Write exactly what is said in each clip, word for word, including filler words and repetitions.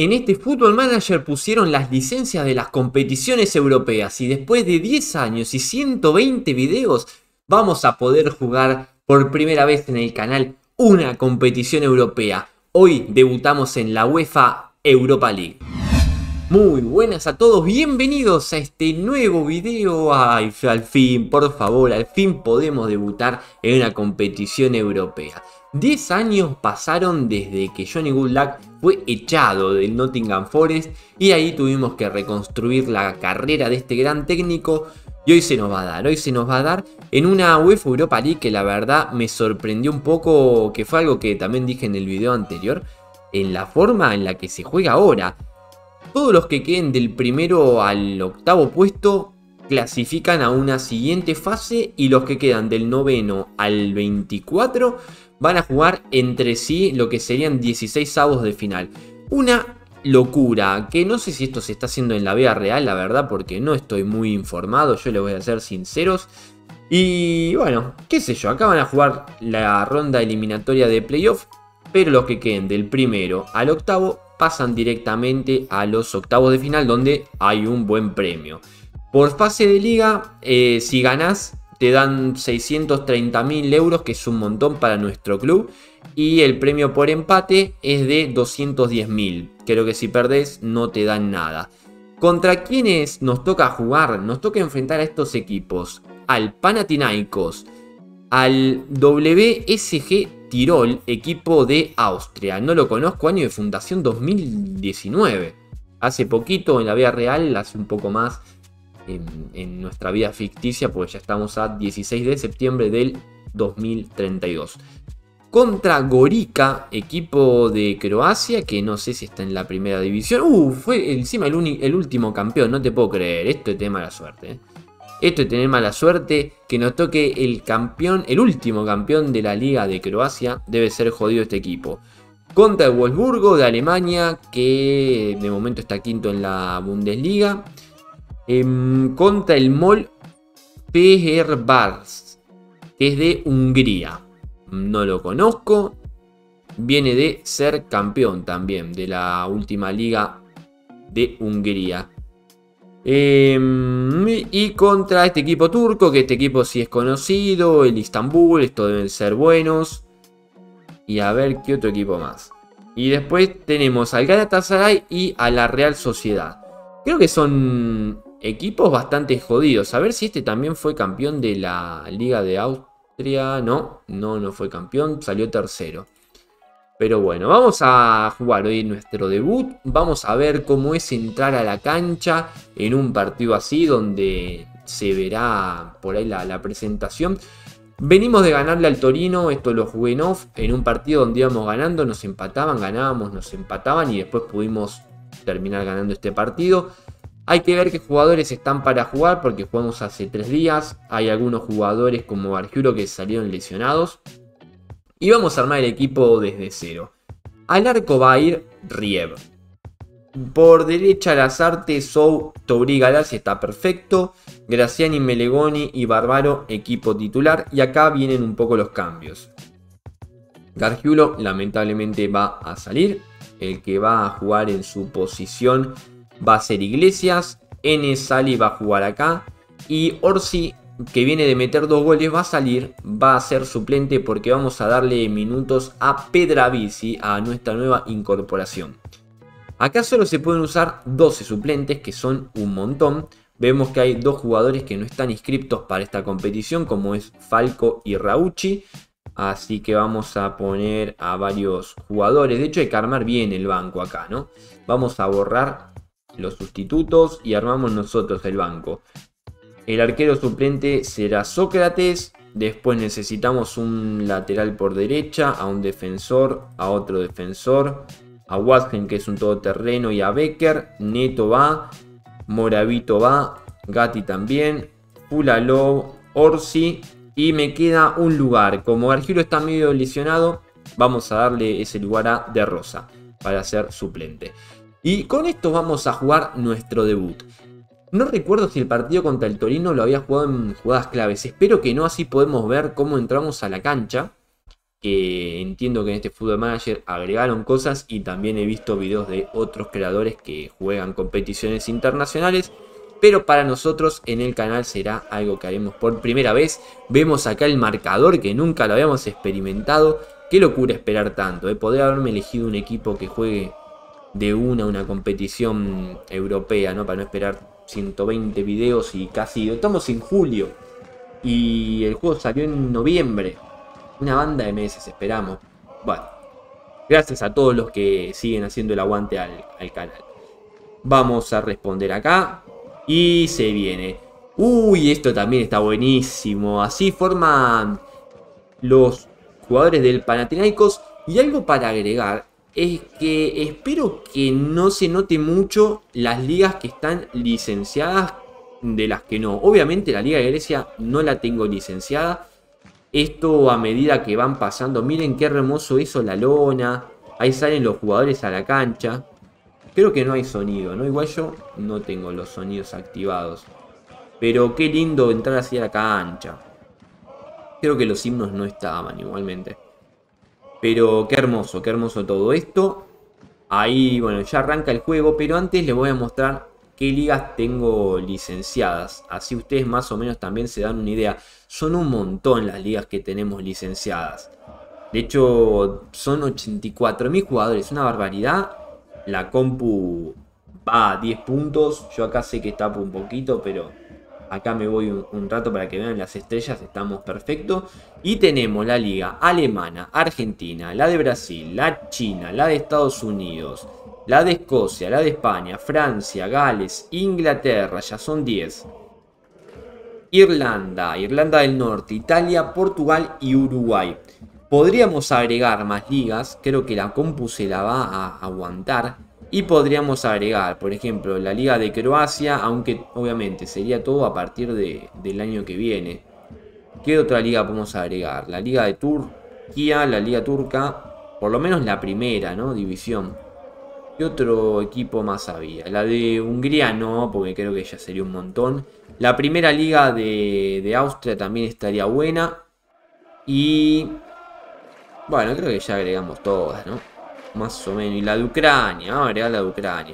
En este Football Manager pusieron las licencias de las competiciones europeas y después de diez años y ciento veinte videos vamos a poder jugar por primera vez en el canal una competición europea. Hoy debutamos en la UEFA Europa League. Muy buenas a todos, bienvenidos a este nuevo video. Ay, al fin, por favor, al fin podemos debutar en una competición europea. diez años pasaron desde que Johnny Goodluck fue echado del Nottingham Forest y ahí tuvimos que reconstruir la carrera de este gran técnico. Y hoy se nos va a dar, hoy se nos va a dar en una UEFA Europa League que la verdad me sorprendió un poco, que fue algo que también dije en el video anterior, en la forma en la que se juega ahora. Todos los que queden del primero al octavo puesto clasifican a una siguiente fase y los que quedan del noveno al veinticuatro van a jugar entre sí lo que serían dieciséis avos de final. Una locura, que no sé si esto se está haciendo en la vida real, la verdad, porque no estoy muy informado, yo les voy a ser sinceros. Y bueno, qué sé yo, acá van a jugar la ronda eliminatoria de playoff, pero los que queden del primero al octavo pasan directamente a los octavos de final, donde hay un buen premio. Por fase de liga, eh, si ganás, te dan seiscientos treinta mil euros, que es un montón para nuestro club. Y el premio por empate es de doscientos diez mil. Creo que si perdés no te dan nada. ¿Contra quiénes nos toca jugar? Nos toca enfrentar a estos equipos. Al Panathinaikos, al W S G Tirol, equipo de Austria. No lo conozco, año de fundación dos mil diecinueve. Hace poquito en la vida real, hace un poco más en, en nuestra vida ficticia, porque ya estamos a dieciséis de septiembre del dos mil treinta y dos. Contra Gorica, equipo de Croacia, que no sé si está en la primera división. Uh, fue encima el, el último campeón, no te puedo creer. Esto es de mala suerte, ¿eh? Esto es tener mala suerte, que nos toque el campeón, el último campeón de la Liga de Croacia. Debe ser jodido este equipo. Contra el Wolfsburgo de Alemania, que de momento está quinto en la Bundesliga. Eh, contra el MOL Fenerbahce, que es de Hungría. No lo conozco. Viene de ser campeón también de la última liga de Hungría. Eh, y contra este equipo turco, que este equipo sí es conocido, el Istanbul, estos deben ser buenos. Y a ver qué otro equipo más. Y después tenemos al Galatasaray y a la Real Sociedad. Creo que son equipos bastante jodidos. A ver si este también fue campeón de la Liga de Austria. No, no, no fue campeón, salió tercero. Pero bueno, vamos a jugar hoy nuestro debut. Vamos a ver cómo es entrar a la cancha en un partido así, donde se verá por ahí la, la presentación. Venimos de ganarle al Torino, esto lo jugué en off, en un partido donde íbamos ganando, nos empataban, ganábamos, nos empataban y después pudimos terminar ganando este partido. Hay que ver qué jugadores están para jugar porque jugamos hace tres días. Hay algunos jugadores como Argiuro que salieron lesionados. Y vamos a armar el equipo desde cero. Al arco va a ir Riev. Por derecha Lazarte, Sou, Tobrí, Galassi está perfecto. Graziani, Melegoni y Barbaro, equipo titular. Y acá vienen un poco los cambios. Gargiulo lamentablemente va a salir. El que va a jugar en su posición va a ser Iglesias. Enes Sali va a jugar acá. Y Orsi, que viene de meter dos goles, va a salir, va a ser suplente porque vamos a darle minutos a Pedravisi, a nuestra nueva incorporación. Acá solo se pueden usar doce suplentes, que son un montón. Vemos que hay dos jugadores que no están inscriptos para esta competición, como es Falco y Rauchi. Así que vamos a poner a varios jugadores. De hecho hay que armar bien el banco acá, ¿no? Vamos a borrar los sustitutos y armamos nosotros el banco. El arquero suplente será Sócrates. Después necesitamos un lateral por derecha, a un defensor, a otro defensor, a Watson, que es un todoterreno, y a Becker. Neto va, Moravito va, Gatti también, Pulalov, Orsi. Y me queda un lugar. Como Gargiulo está medio lesionado, vamos a darle ese lugar a De Rosa para ser suplente. Y con esto vamos a jugar nuestro debut. No recuerdo si el partido contra el Torino lo había jugado en jugadas claves. Espero que no, así podemos ver cómo entramos a la cancha. que entiendo que en este Football Manager agregaron cosas y también he visto videos de otros creadores que juegan competiciones internacionales. Pero para nosotros en el canal será algo que haremos por primera vez. Vemos acá el marcador que nunca lo habíamos experimentado. Qué locura esperar tanto, ¿eh? Podría haberme elegido un equipo que juegue de una una competición europea, ¿no? Para no esperar ciento veinte videos y casi... Estamos en julio y el juego salió en noviembre. Una banda de meses esperamos. Bueno, gracias a todos los que siguen haciendo el aguante al, al canal. Vamos a responder acá. Y se viene. Uy, esto también está buenísimo. Así forman los jugadores del Panathinaikos. Y algo para agregar es que espero que no se note mucho las ligas que están licenciadas de las que no. Obviamente la Liga de Grecia no la tengo licenciada. Esto a medida que van pasando. Miren qué hermoso hizo la lona. Ahí salen los jugadores a la cancha. Creo que no hay sonido, ¿no? Igual yo no tengo los sonidos activados. Pero qué lindo entrar así a la cancha. Creo que los himnos no estaban igualmente. Pero qué hermoso, qué hermoso todo esto. Ahí, bueno, ya arranca el juego. Pero antes les voy a mostrar qué ligas tengo licenciadas. Así ustedes más o menos también se dan una idea. Son un montón las ligas que tenemos licenciadas. De hecho, son ochenta y cuatro mil jugadores. Una barbaridad. La compu va a diez puntos. Yo acá sé que tapo un poquito, pero acá me voy un, un rato para que vean las estrellas. Estamos perfectos. Y tenemos la liga alemana, argentina, la de Brasil, la china, la de Estados Unidos, la de Escocia, la de España, Francia, Gales, Inglaterra, ya son diez. Irlanda, Irlanda del Norte, Italia, Portugal y Uruguay. Podríamos agregar más ligas, creo que la compu se la va a aguantar. Y podríamos agregar, por ejemplo, la liga de Croacia, aunque obviamente sería todo a partir de, del año que viene. ¿Qué otra liga podemos agregar? La liga de Turquía, la liga turca, por lo menos la primera, ¿no? División. ¿Qué otro equipo más había? La de Hungría no, porque creo que ya sería un montón. La primera liga de, de Austria también estaría buena. Y... bueno, creo que ya agregamos todas, ¿no? Más o menos. Y la de Ucrania. Vamos a agregar la de Ucrania.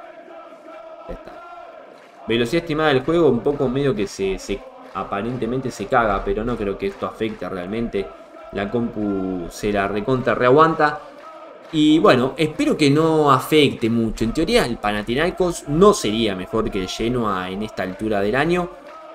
Ya está. Velocidad estimada del juego. Un poco medio que se, se aparentemente se caga. Pero no creo que esto afecte realmente. La compu se la recontra reaguanta. Y bueno, espero que no afecte mucho. En teoría el Panathinaikos no sería mejor que el Genoa en esta altura del año.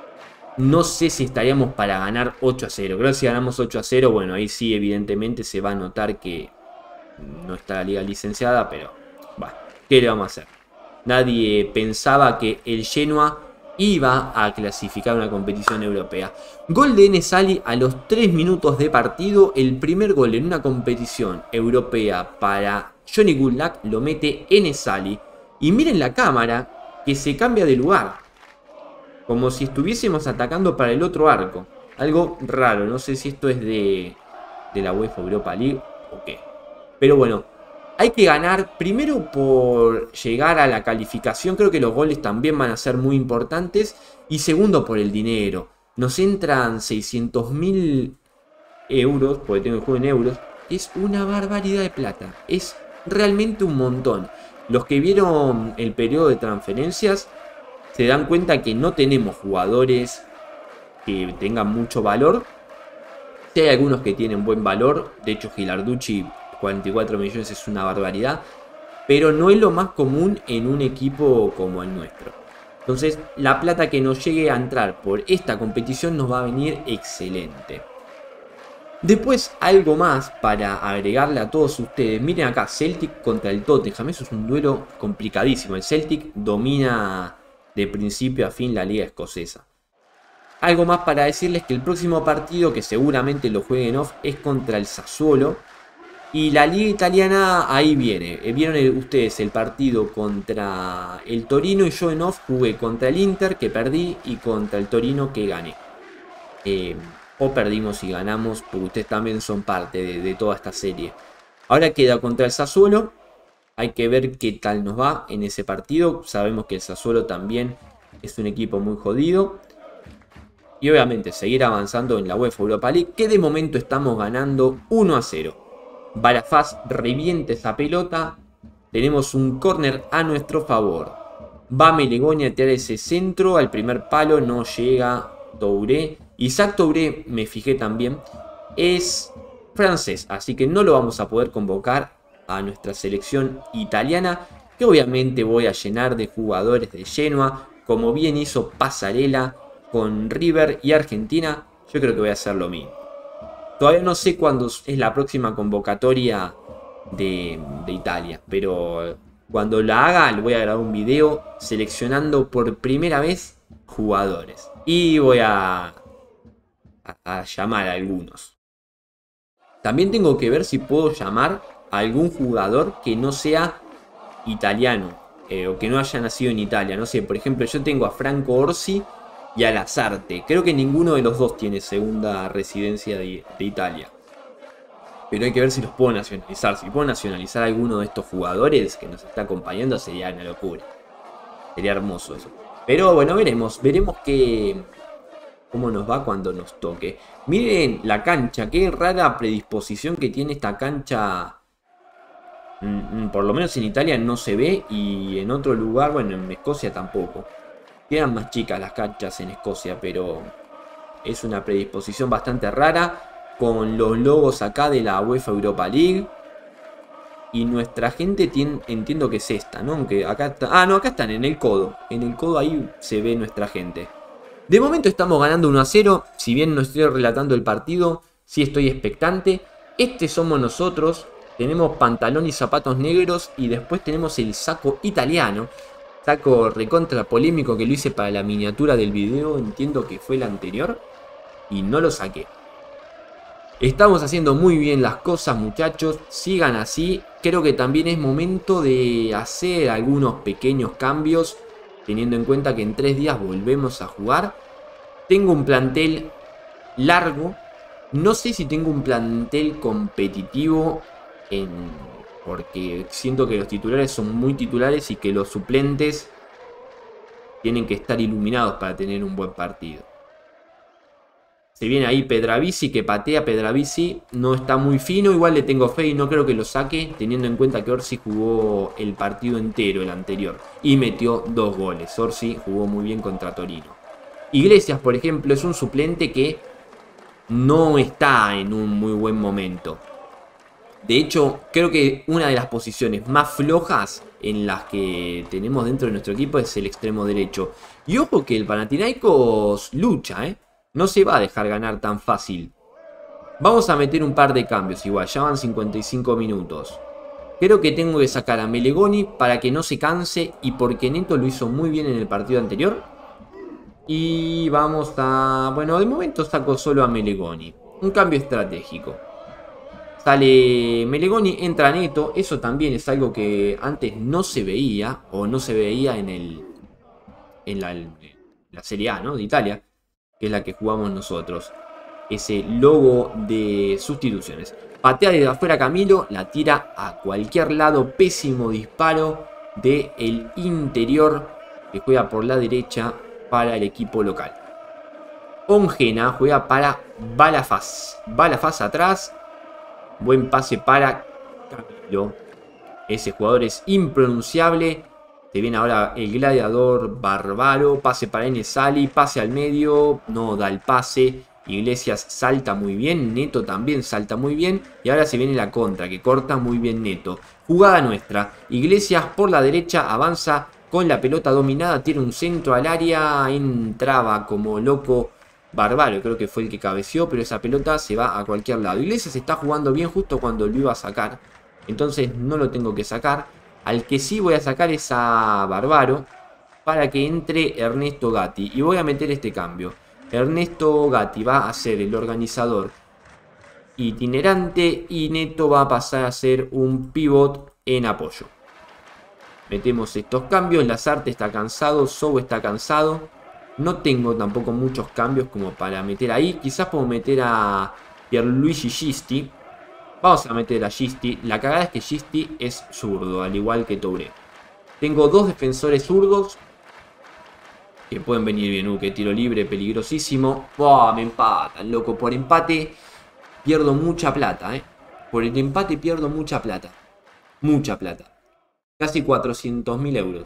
No sé si estaríamos para ganar ocho a cero. Creo que si ganamos ocho a cero, bueno, ahí sí evidentemente se va a notar que no está la liga licenciada, pero bueno, ¿qué le vamos a hacer? Nadie pensaba que el Genoa iba a clasificar una competición europea. Gol de Enesali a los tres minutos de partido. El primer gol en una competición europea para Johnny Goodluck lo mete Enesali. Y miren la cámara que se cambia de lugar. Como si estuviésemos atacando para el otro arco. Algo raro. No sé si esto es de, de la UEFA Europa League o qué. Pero bueno, hay que ganar primero por llegar a la calificación. Creo que los goles también van a ser muy importantes. Y segundo por el dinero. Nos entran seiscientos mil euros, porque tengo el juego en euros. Es una barbaridad de plata. Es realmente un montón. Los que vieron el periodo de transferencias se dan cuenta que no tenemos jugadores que tengan mucho valor. Sí hay algunos que tienen buen valor. De hecho, Gilarducci, cuarenta y cuatro millones es una barbaridad. Pero no es lo más común en un equipo como el nuestro. Entonces, la plata que nos llegue a entrar por esta competición nos va a venir excelente. Después, algo más para agregarle a todos ustedes. Miren acá, Celtic contra el Tottenham. Eso es un duelo complicadísimo. El Celtic domina de principio a fin la liga escocesa. Algo más para decirles que el próximo partido, que seguramente lo jueguen off, es contra el Sassuolo. Y la liga italiana ahí viene. Vieron el, ustedes el partido contra el Torino y yo en off jugué contra el Inter, que perdí, y contra el Torino, que gané. Eh, o perdimos y ganamos, porque ustedes también son parte de, de toda esta serie. Ahora queda contra el Sassuolo. Hay que ver qué tal nos va en ese partido. Sabemos que el Sassuolo también es un equipo muy jodido. y obviamente seguir avanzando en la UEFA Europa League, que de momento estamos ganando uno a cero. Balafaz revienta esa pelota. Tenemos un córner a nuestro favor. Va Melegoni a tirar ese centro. Al primer palo no llega Touré. Isaac Touré, me fijé también, es francés. Así que no lo vamos a poder convocar a nuestra selección italiana, que obviamente voy a llenar de jugadores de Genoa, como bien hizo Pasarela con River y Argentina. Yo creo que voy a hacer lo mismo. Todavía no sé cuándo es la próxima convocatoria de, de Italia, pero cuando la haga le voy a grabar un video seleccionando por primera vez jugadores. Y voy a, a, a llamar a algunos. También tengo que ver si puedo llamar a algún jugador que no sea italiano eh, o que no haya nacido en Italia. No sé, por ejemplo, yo tengo a Franco Orsi y a Lazarte. Creo que ninguno de los dos tiene segunda residencia de, de Italia. Pero hay que ver si los puedo nacionalizar. Si puedo nacionalizar a alguno de estos jugadores que nos está acompañando, sería una locura. Sería hermoso eso. Pero bueno, veremos. Veremos que, cómo nos va cuando nos toque. Miren la cancha. Qué rara predisposición que tiene esta cancha. Por lo menos en Italia no se ve. Y en otro lugar, bueno, en Escocia tampoco. Quedan más chicas las canchas en Escocia, pero es una predisposición bastante rara, con los logos acá de la UEFA Europa League. Y nuestra gente tiene, entiendo que es esta, ¿no? Aunque acá está, ah, no, acá están en el codo. En el codo ahí se ve nuestra gente. De momento estamos ganando uno a cero. Si bien no estoy relatando el partido, sí estoy expectante. Este somos nosotros. Tenemos pantalón y zapatos negros. Y después tenemos el saco italiano. Saco recontra polémico que lo hice para la miniatura del video. Entiendo que fue el anterior. Y no lo saqué. Estamos haciendo muy bien las cosas, muchachos. Sigan así. Creo que también es momento de hacer algunos pequeños cambios, teniendo en cuenta que en tres días volvemos a jugar. Tengo un plantel largo. No sé si tengo un plantel competitivo en... porque siento que los titulares son muy titulares y que los suplentes tienen que estar iluminados para tener un buen partido. Se viene ahí Pedravisi, que patea. Pedravisi no está muy fino. Igual le tengo fe y no creo que lo saque, teniendo en cuenta que Orsi jugó el partido entero, el anterior, y metió dos goles. Orsi jugó muy bien contra Torino. Iglesias, por ejemplo, es un suplente que no está en un muy buen momento. De hecho, creo que una de las posiciones más flojas en las que tenemos dentro de nuestro equipo es el extremo derecho. Y ojo que el Panathinaikos lucha, ¿eh? No se va a dejar ganar tan fácil. Vamos a meter un par de cambios igual. Ya van cincuenta y cinco minutos. Creo que tengo que sacar a Melegoni para que no se canse. Y porque Neto lo hizo muy bien en el partido anterior. Y vamos a... bueno, de momento saco solo a Melegoni. Un cambio estratégico. Sale Melegoni, entra Neto. Eso también es algo que antes no se veía. O no se veía en el... en la, en la Serie A, ¿no? De Italia. Que es la que jugamos nosotros. Ese logo de sustituciones. Patea desde afuera Camilo. La tira a cualquier lado. Pésimo disparo del interior. Que juega por la derecha para el equipo local. Ongena juega para Balafaz. Balafaz atrás. Buen pase para Camilo. Ese jugador es impronunciable. Se viene ahora el gladiador bárbaro. Pase para Enesali. Pase al medio. No da el pase. Iglesias salta muy bien. Neto también salta muy bien. Y ahora se viene la contra, que corta muy bien Neto. Jugada nuestra. Iglesias por la derecha avanza con la pelota dominada. Tiene un centro al área. Entraba como loco Bárbaro. Creo que fue el que cabeció. Pero esa pelota se va a cualquier lado. Iglesias está jugando bien justo cuando lo iba a sacar. Entonces no lo tengo que sacar. Al que sí voy a sacar es a Bárbaro para que entre Ernesto Gatti. Y voy a meter este cambio. Ernesto Gatti va a ser el organizador itinerante y Neto va a pasar a ser un pivot en apoyo. Metemos estos cambios. Lazarte está cansado. Sou está cansado. No tengo tampoco muchos cambios como para meter ahí. Quizás puedo meter a Pierluigi Gisti. Vamos a meter a Gisti. La cagada es que Gisti es zurdo, al igual que Touré. Tengo dos defensores zurdos que pueden venir bien. Uh, que tiro libre, peligrosísimo. Oh, me empatan, loco. Por empate pierdo mucha plata, eh. Por el empate pierdo mucha plata. Mucha plata. Casi cuatrocientos mil euros.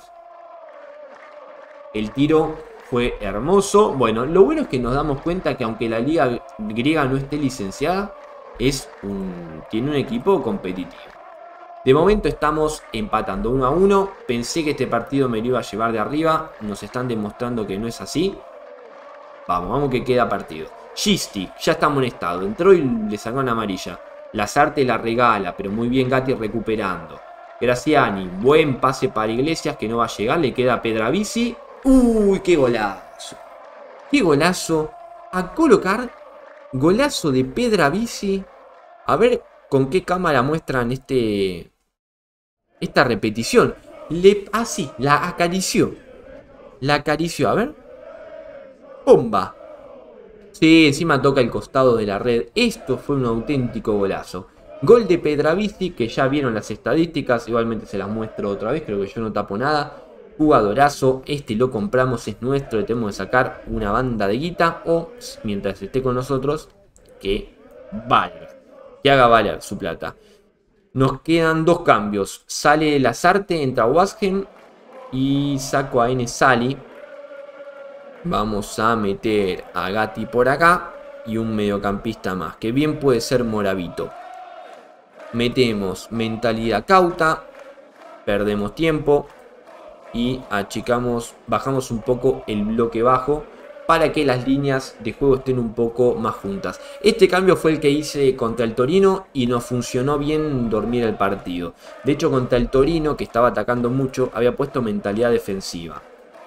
El tiro fue hermoso. Bueno, lo bueno es que nos damos cuenta que aunque la liga griega no esté licenciada, es un, tiene un equipo competitivo. De momento estamos empatando uno a uno. Pensé que este partido me lo iba a llevar de arriba. Nos están demostrando que no es así. Vamos, vamos que queda partido. Gisti ya está amonestado. Entró y le sacó una amarilla. Lazarte la regala, pero muy bien Gatti recuperando. Graziani, buen pase para Iglesias que no va a llegar. Le queda a Pedravisi. Uy, qué golazo. Qué golazo. A colocar golazo de Pedravisi. A ver con qué cámara muestran este... esta repetición. Le, ah, sí, la acarició. La acarició, a ver. ¡Pumba! Sí, encima toca el costado de la red. Esto fue un auténtico golazo. Gol de Pedravisi, que ya vieron las estadísticas. Igualmente se las muestro otra vez, creo que yo no tapo nada. Jugadorazo, este lo compramos, es nuestro. Le tenemos que sacar una banda de guita. O, mientras esté con nosotros, que valga. Que haga valer su plata. Nos quedan dos cambios. Sale Lazarte, entra Wasgen y saco a Enesali. Vamos a meter a Gatti por acá y un mediocampista más, que bien puede ser Moravito. Metemos mentalidad cauta, perdemos tiempo y achicamos, bajamos un poco el bloque bajo para que las líneas de juego estén un poco más juntas. Este cambio fue el que hice contra el Torino y nos funcionó bien dormir el partido. De hecho, contra el Torino, que estaba atacando mucho, había puesto mentalidad defensiva.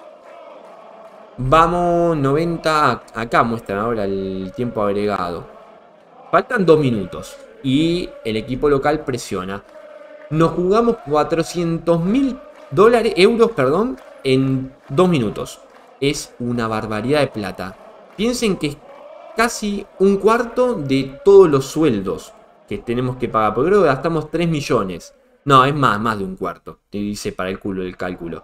Vamos, noventa, acá muestran ahora el tiempo agregado. Faltan dos minutos y el equipo local presiona. Nos jugamos cuatrocientos mil dólares, euros, perdón, en dos minutos. Es una barbaridad de plata. Piensen que es casi un cuarto de todos los sueldos que tenemos que pagar. Porque creo que gastamos tres millones. No, es más, más de un cuarto. Te dice para el culo el cálculo.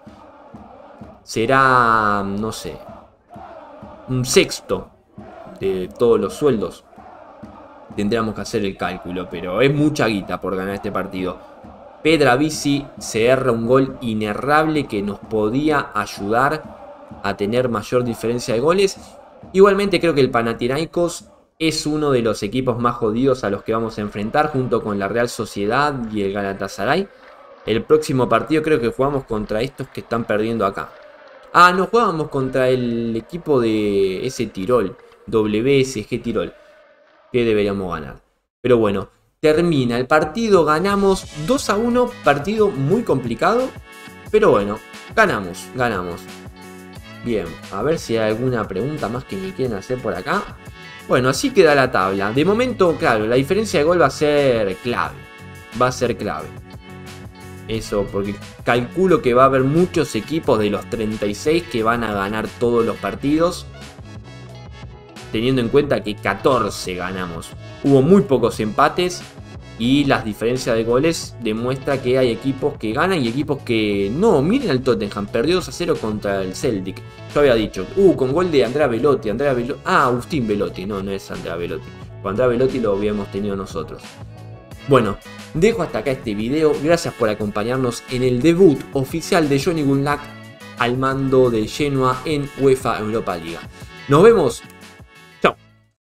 Será, no sé, un sexto de todos los sueldos. Tendríamos que hacer el cálculo, pero es mucha guita por ganar este partido. Pedravisi se erra un gol inerrable que nos podía ayudar a tener mayor diferencia de goles. Igualmente creo que el Panathinaikos es uno de los equipos más jodidos a los que vamos a enfrentar, junto con la Real Sociedad y el Galatasaray. El próximo partido creo que jugamos contra estos que están perdiendo acá. Ah, no, jugábamos contra el equipo de ese Tirol, W S G Tirol, que deberíamos ganar. Pero bueno, termina el partido, ganamos dos a uno, partido muy complicado, pero bueno, ganamos, ganamos. Bien, a ver si hay alguna pregunta más que me quieren hacer por acá. Bueno, así queda la tabla. De momento, claro, la diferencia de gol va a ser clave, va a ser clave. Eso, porque calculo que va a haber muchos equipos de los treinta y seis que van a ganar todos los partidos. Teniendo en cuenta que catorce ganamos. Hubo muy pocos empates y las diferencias de goles demuestra que hay equipos que ganan y equipos que no. Miren al Tottenham, perdió dos a cero contra el Celtic. Yo había dicho, uh, con gol de Andrea Belotti. Andrea Belotti. Ah, Agustín Belotti, no, no es Andrea Belotti. Con Andrea Belotti lo habíamos tenido nosotros. Bueno, dejo hasta acá este video. Gracias por acompañarnos en el debut oficial de Johnny Gunlack al mando de Genoa en UEFA Europa Liga. Nos vemos